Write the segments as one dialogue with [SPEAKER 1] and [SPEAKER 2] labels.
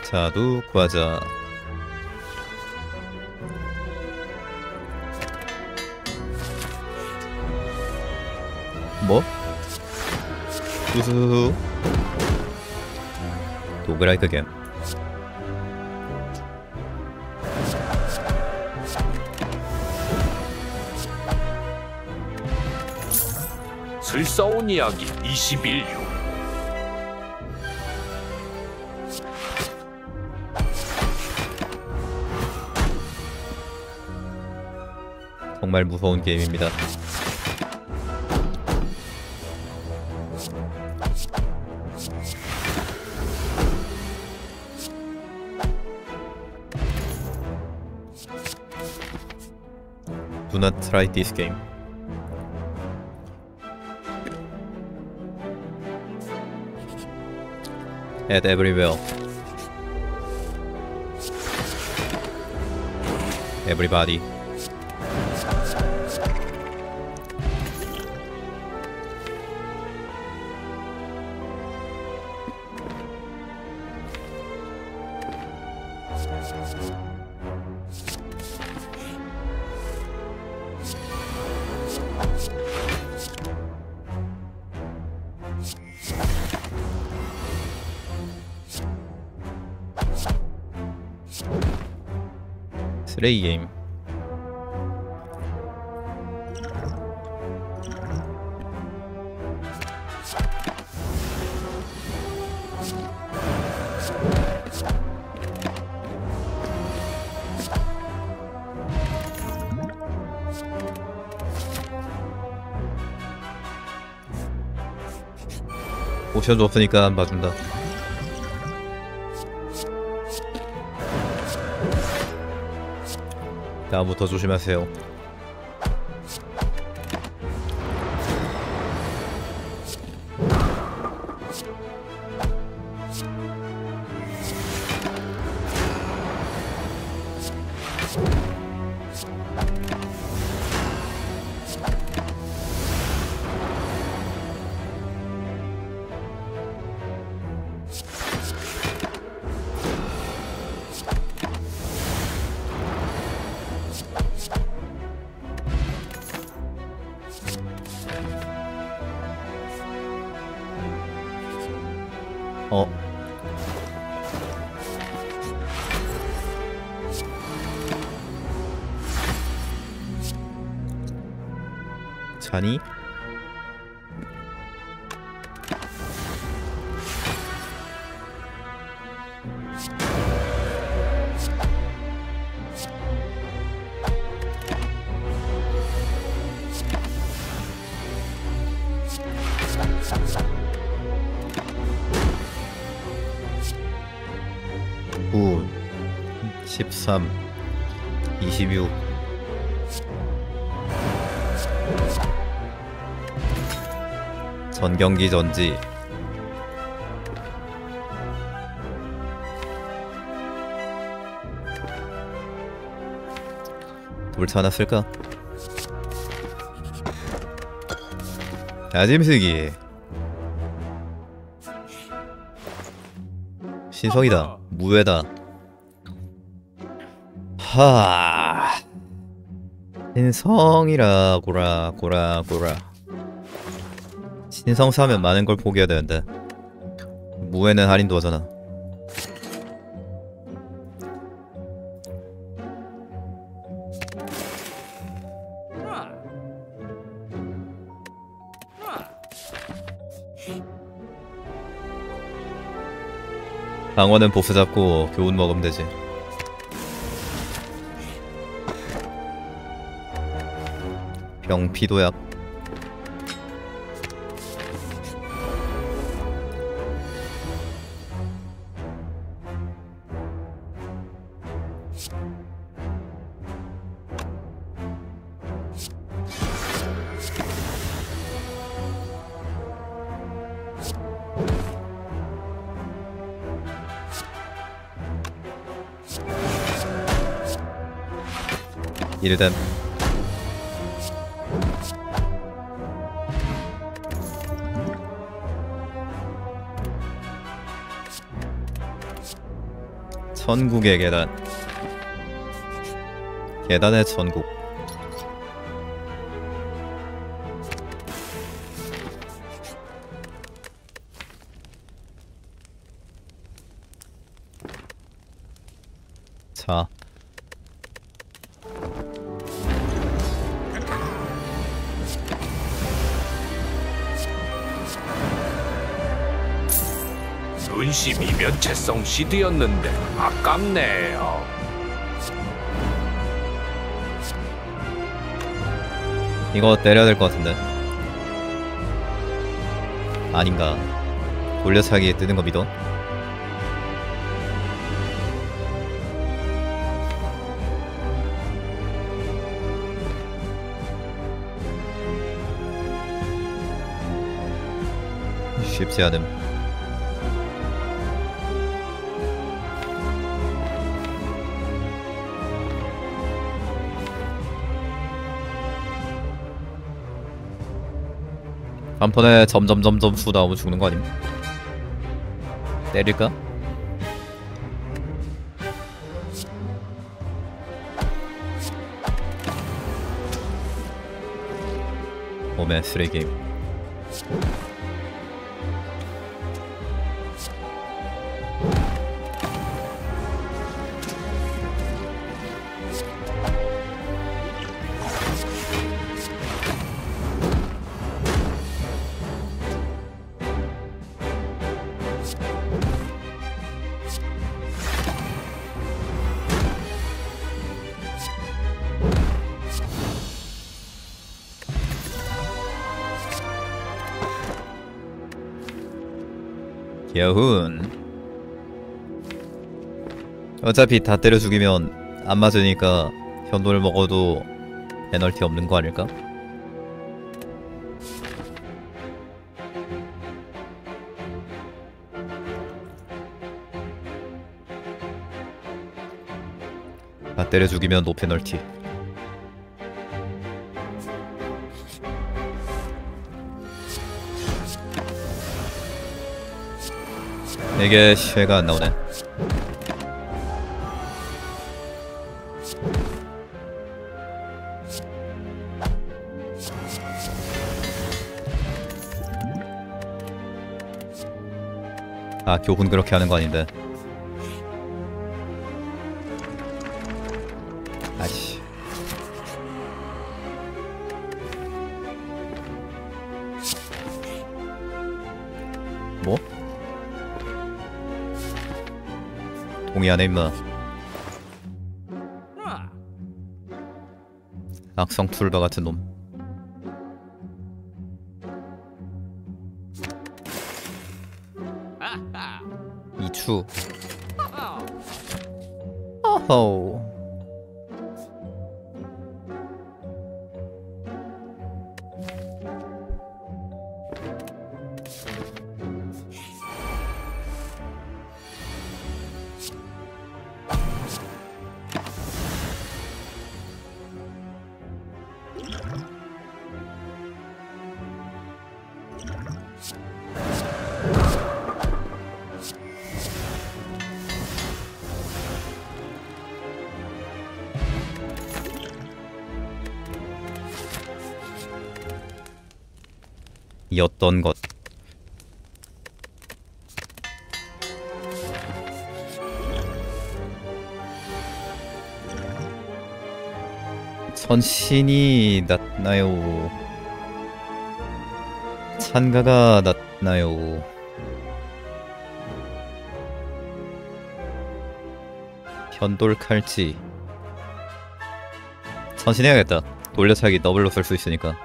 [SPEAKER 1] 자두 과자. 뭐? 우수수. 도그라이크 겜.
[SPEAKER 2] 슬싸운 이야기 21류.
[SPEAKER 1] 정말 무서운 게임입니다. Do not try this game. At everywhere. Everybody. 쓰레기 게임. 옵션도 없으니까 안 봐준다. 다음부터 조심하세요. 자니? 구, 13, 26. 전경기 전지. 돌차 하나 쓸까? 아짐쓰기. 신성이다. 무회다. 하. 신성이라 고라. 신성 사면 많은 걸 포기해야 되는데 무회는 할인도 하잖아. 방어는 보스 잡고 교훈 먹으면 되지. 병피도약. 이르담. 천국의 계단. 계단의 천국. 자,
[SPEAKER 2] 눈심이 면체성 CD였는데 아깝네요.
[SPEAKER 1] 이거 때려야 될 것 같은데. 아닌가. 돌려차기에 뜨는 거 믿어? 쉽지 않음. 한 번에 점점점점 수 나오면 죽는 거 아님? 때릴까? 오메 쓰레기. 여훈. 어차피 다 때려 죽이면 안 맞으니까 현돌 먹어도 페널티 없는 거 아닐까? 다 때려 죽이면 노 페널티. 이게 쉐가 안 나오네. 아, 교훈 그렇게 하는 거 아닌데. 아이씨. 뭐? 동의하네 임마. 악성 툴바 같은 놈. 이추. 어허. 이 어떤 것. 선신이 낫나요? 찬가가 낫나요? 현돌 칼치. 선신해야겠다. 돌려차기 더블로 쓸 수 있으니까.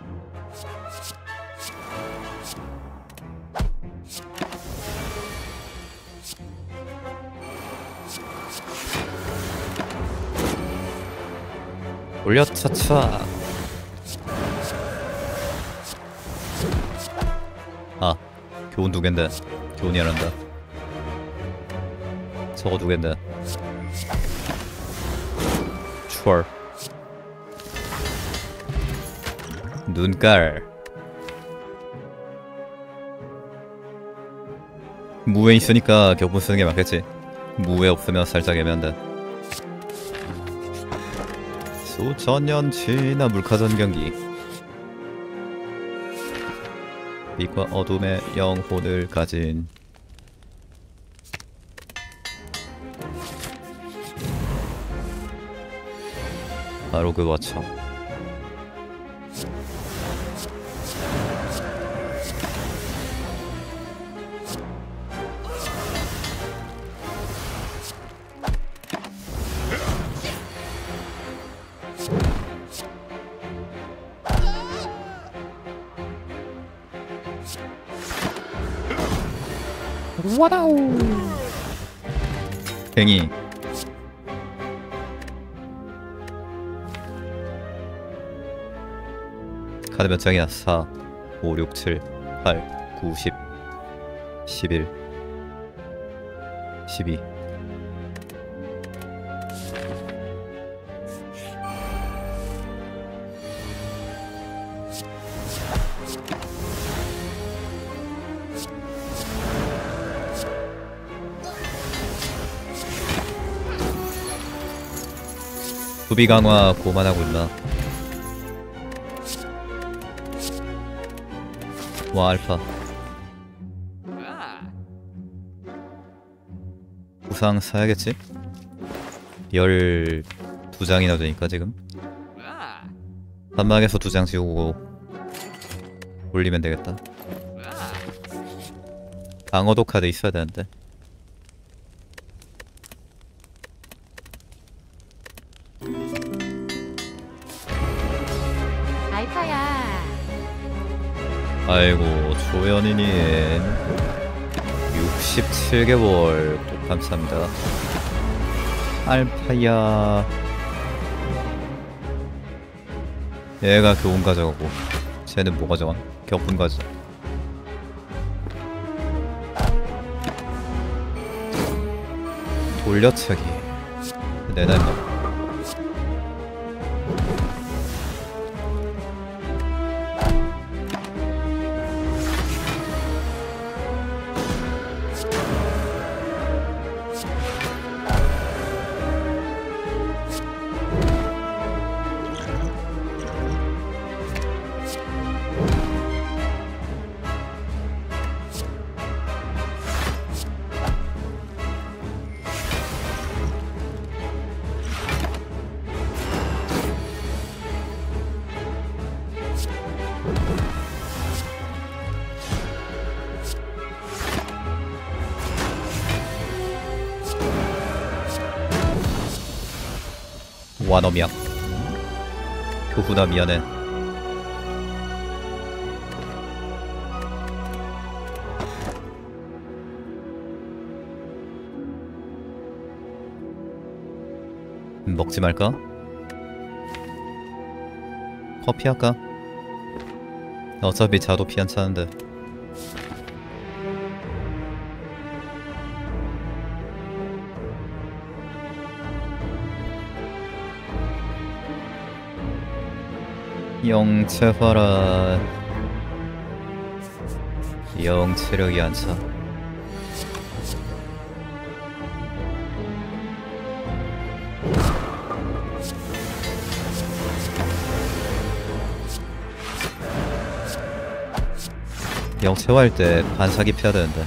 [SPEAKER 1] 올려 차차. 아, 교훈 두 갠데. 교훈이 안 한다. 저거 두 갠데. 추월. 눈깔. 무에 있으니까 격분 쓰는 게 맞겠지. 무에 없으면 살짝 애매한데. 수천 년 지나 물가전 경기. 빛과 어둠의 영혼을 가진 바로 그 워처. 와다우. 팽이. 카드 몇 장이야? 4, 5, 6, 7, 8, 9, 10, 11, 12. 수비 강화 고만하고 있나? 와 알파 부상 사야겠지? 12장이나 되니까 지금 단막에서 2장 지우고 올리면 되겠다. 방어도 카드 있어야 되는데.
[SPEAKER 3] 알파야.
[SPEAKER 1] 아이고 조연이님 67개월 또 감사합니다. 알파야. 얘가 교훈 가져가고 쟤는 뭐 가져가? 격분 가져. 돌려차기 내놔 임마. 와너미야. 교훈아 미안해. 먹지 말까? 커피 할까? 어차피 자도 피 안 차는데. 영체화라. 영체력이 안 차. 영체화할 때 반사기 펴야 되는데.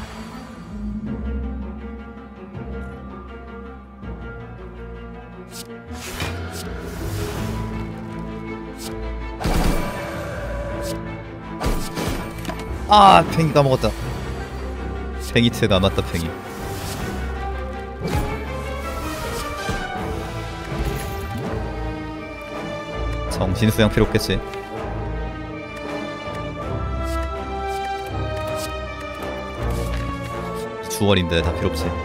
[SPEAKER 1] 아, 팽이 까먹었다. 팽이 트가 맞다, 팽이. 정신수양 필요 없겠지. 주얼인데 다 필요 없지.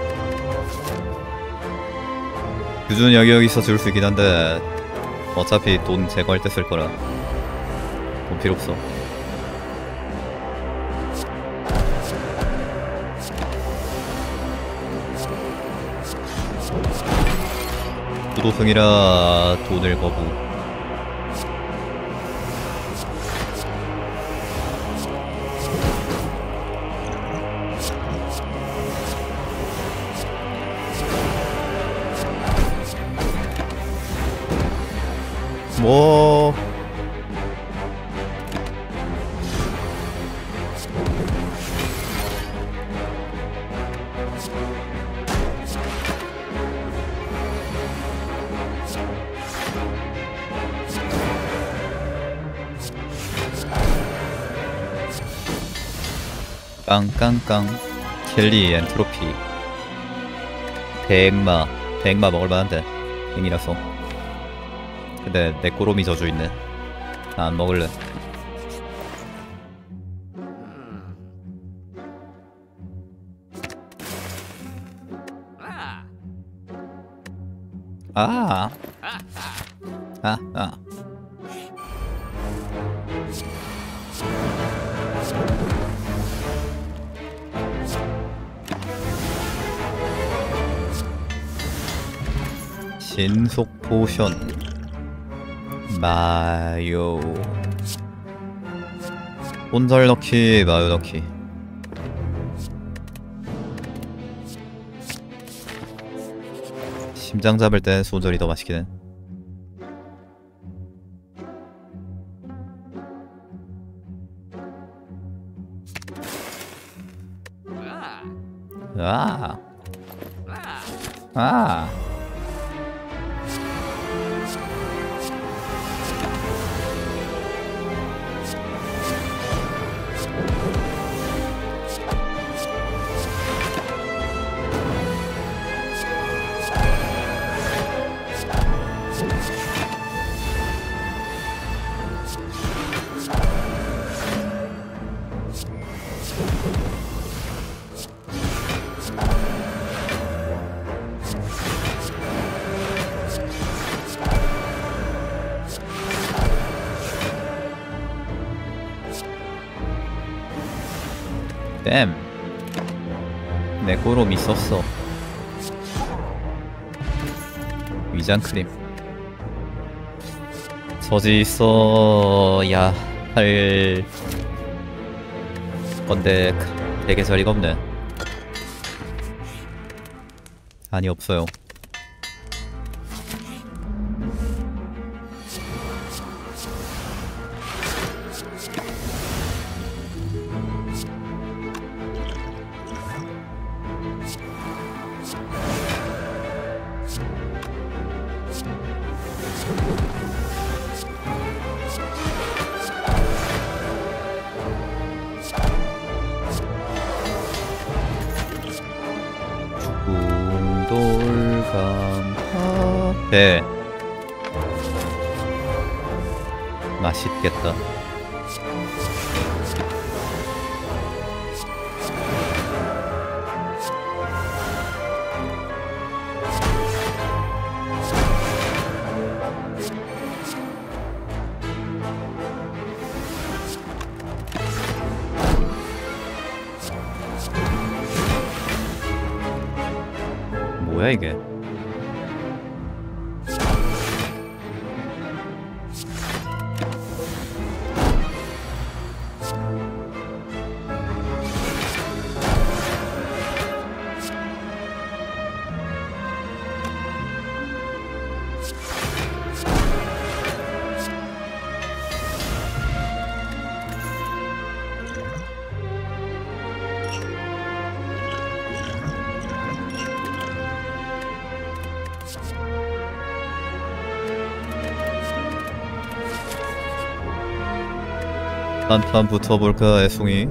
[SPEAKER 1] 규준 여기서 줄 수 있긴 한데 어차피 돈 제거할 때 쓸 거라 돈 필요 없어. 부도승이라 돈을 거부. 뭐 깡깡깡 켈리 엔트로피 백마 먹을만한데 갱이라서. 근데 내 꼬롬이 저주 있네. 안 먹을래. 아. 신속 포션 마요 온잘 넣기 마요 넣기. 심장 잡을 땐 손절이 더 맛있긴 해. 아. 땜. 내 꼬롬 있었어. 위장 크림. 저지 있어야 할 건데 되게 자리가 없네. 아니 없어요. 네. 맛있겠다. 뭐야 이게? 한판 붙어볼까 애송이.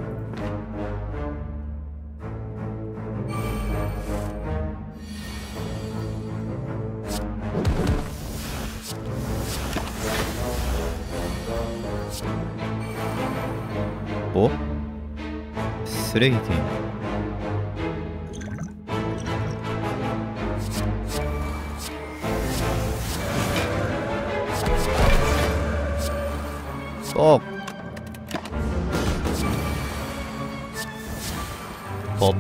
[SPEAKER 1] 뭐? 쓰레기 게임. 썩. 법.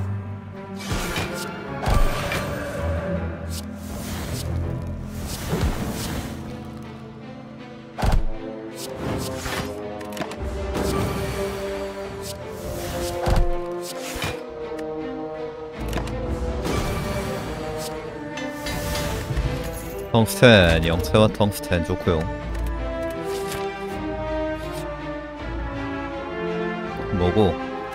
[SPEAKER 1] 텅스텐, 영체와 텅스텐 좋고요. 뭐고?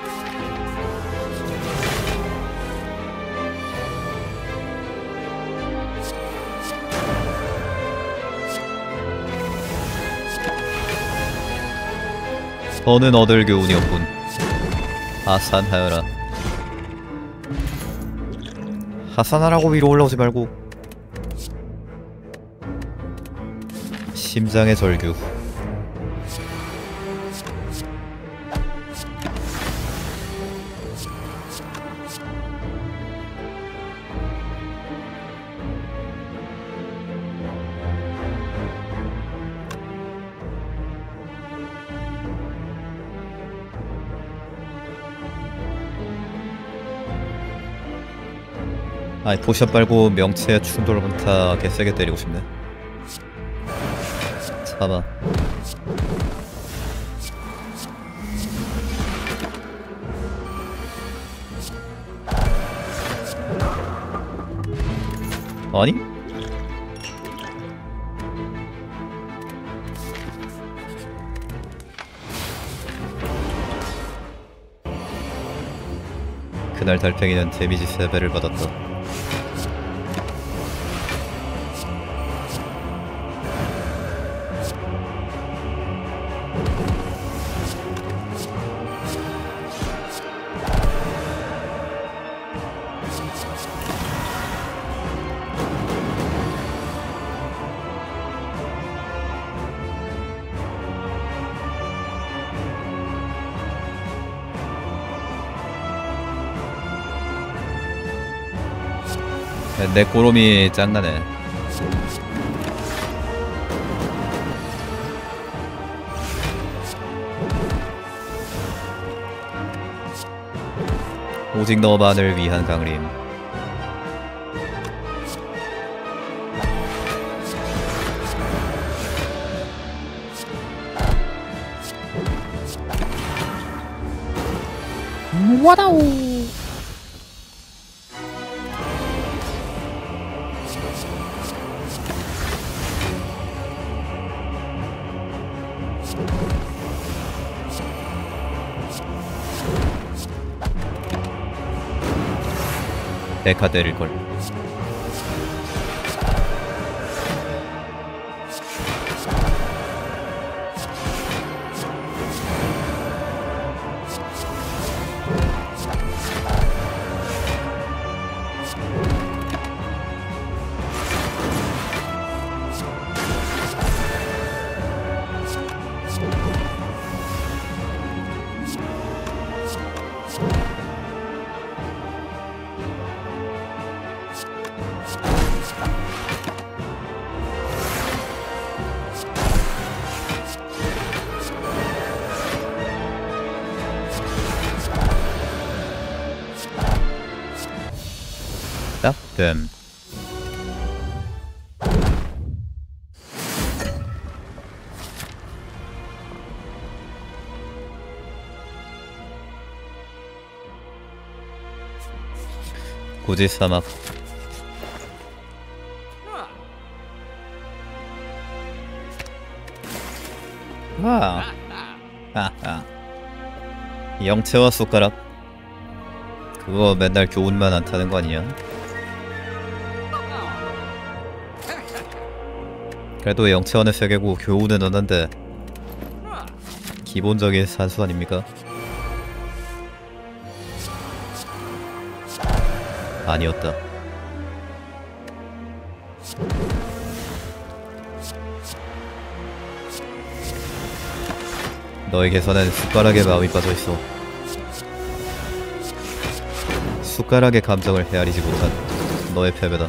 [SPEAKER 1] 더는 얻을 교훈이 없군. 하산하여라. 하산하라고 위로 올라오지 말고. 심장의 절규. 아이 포션 빨고 명치에 충돌 강타 개세게 때리고 싶네. 잡아. 아니? 그날 달팽이는 데미지 3배를 받았다. 내 꼬롬이 짱나네. 오직 너만을 위한 강림. 와다오. 데카 때릴걸. 땀. 고지 사막. 영체와 숟가락. 그거 맨날 교훈만 안 타는 거 아니야? 그래도 영체와는 세계고 교훈은 얻는데 기본적인 산수 아닙니까? 아니었다. 너에게서는 숟가락에 마음이 빠져있어. 숟가락의 감정을 헤아리지 못한 너의 패배다.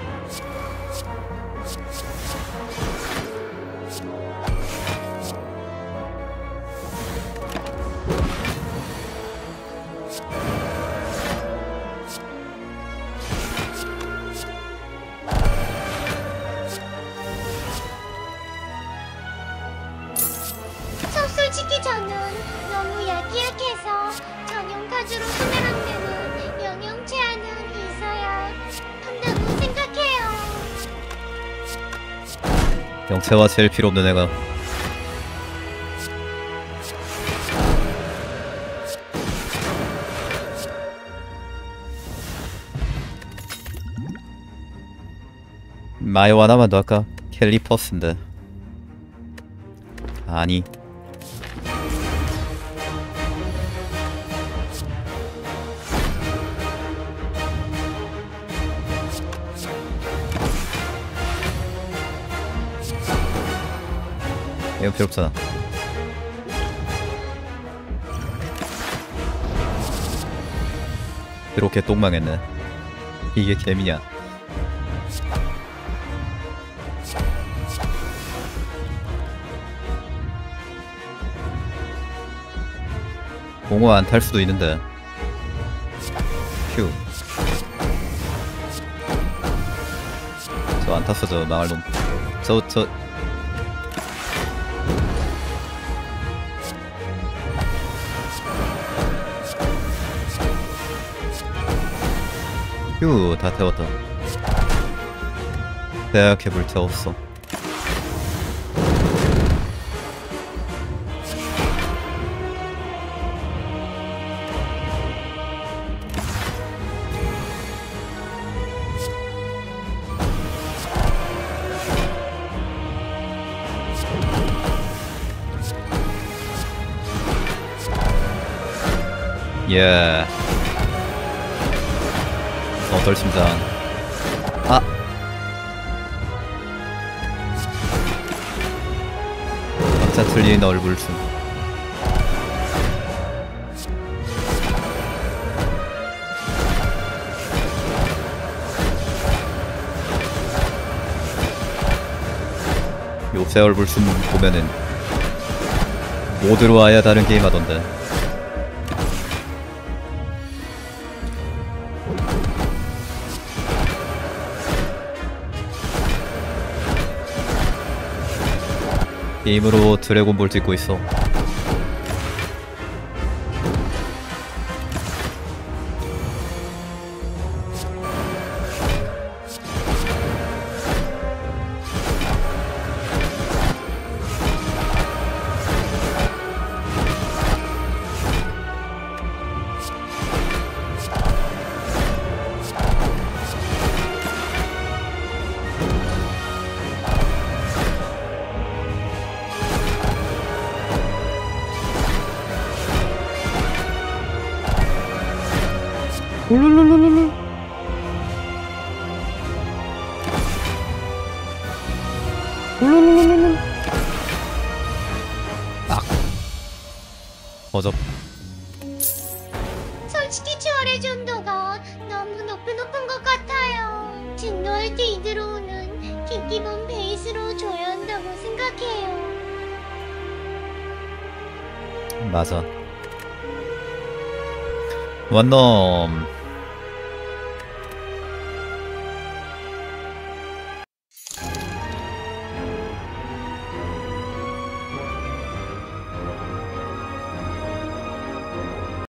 [SPEAKER 3] 솔직히 저는 너무 약해서 전용 가주로 소멸한 데는 영영 제한은 있어야 한다고 생각해요.
[SPEAKER 1] 영체와 제일 필요 없는 애가 마요 하나만 더 할까? 캘리퍼스인데. 아니. 이거 필요 없잖아. 이렇게 똥망했네. 이게 개미냐? 공허 안 탈 수도 있는데. 휴. 저 안 탔어, 저 망할 놈. 저. 휴, 다 태웠다. 대학해 불태웠어. 예. 어떨심장. 아. 각자 틀린 얼굴춤. 요새 얼굴춤 보면은 못 들어와야 다른 게임 하던데. 게임으로 드래곤볼 찍고 있어. 룰루루루루. 룰루루루루. 딱. 버접.
[SPEAKER 3] 솔직히 초월의 정도가 너무 높은 것 같아요. 진노할 때 들어오는 기기본 베이스로 줘야 한다고 생각해요.
[SPEAKER 1] 맞아. 원놈.